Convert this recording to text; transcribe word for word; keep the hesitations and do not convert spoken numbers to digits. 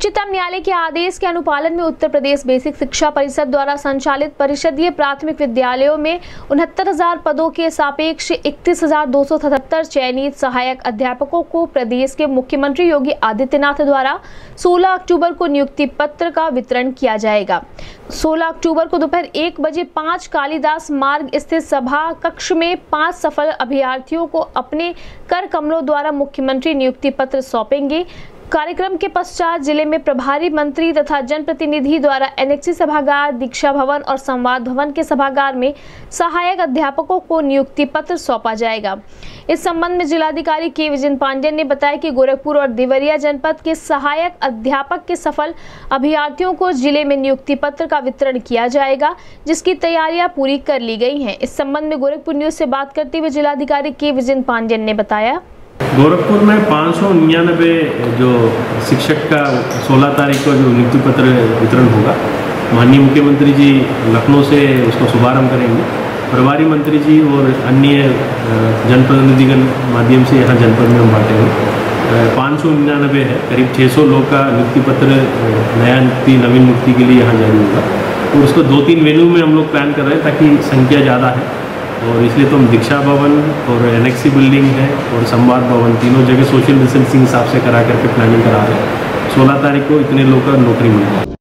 उच्चतम न्यायालय के आदेश के अनुपालन में उत्तर प्रदेश बेसिक शिक्षा परिषद द्वारा संचालित परिषदीय प्राथमिक विद्यालयों में उनहत्तर हजार पदों के सापेक्ष इकतीस हजार दो सौ सतहत्तर चयनित सहायक अध्यापकों को प्रदेश के मुख्यमंत्री योगी आदित्यनाथ द्वारा सोलह अक्टूबर को नियुक्ति पत्र का वितरण किया जाएगा। सोलह अक्टूबर को दोपहर एक बजे पांच कालिदास मार्ग स्थित सभा कक्ष में पांच सफल अभ्यर्थियों को अपने कर कमलों द्वारा मुख्यमंत्री नियुक्ति पत्र सौंपेंगे। कार्यक्रम के पश्चात जिले में प्रभारी मंत्री तथा जनप्रतिनिधि द्वारा एनेक्सी सभागार, दीक्षा भवन और संवाद भवन के सभागार में सहायक अध्यापकों को नियुक्ति पत्र सौंपा जाएगा। इस संबंध में जिलाधिकारी के विजय पांडेय ने बताया कि गोरखपुर और देवरिया जनपद के सहायक अध्यापक के सफल अभ्यर्थियों को जिले में नियुक्ति पत्र का वितरण किया जाएगा, जिसकी तैयारियां पूरी कर ली गई हैं। इस संबंध में गोरखपुर न्यूज से बात करते हुए जिलाधिकारी के विजय पांडेय ने बताया, गोरखपुर में पाँच सौ निन्यानवे जो शिक्षक का सोलह तारीख को जो नियुक्ति पत्र वितरण होगा, माननीय मुख्यमंत्री जी लखनऊ से उसको शुभारंभ करेंगे। प्रभारी मंत्री जी और अन्य जनप्रतिनिधिगण माध्यम से यहाँ जनपद में हम बांटेंगे। पाँच सौ निन्यानवे है, करीब छः सौ लोग का नियुक्ति पत्र नया नियुक्ति नवीन नियुक्ति के लिए यहाँ जारी होगा। तो उसको दो तीन वेन्यू में हम लोग प्लान कर रहे हैं ताकि संख्या ज़्यादा है, और इसलिए तो हम दीक्षा भवन और एनेक्सी बिल्डिंग है और संवाद भवन तीनों जगह सोशल डिस्टेंसिंग हिसाब से करा करके प्लानिंग करा रहे हैं। सोलह तारीख को इतने लोग का नौकरी मिलेगा।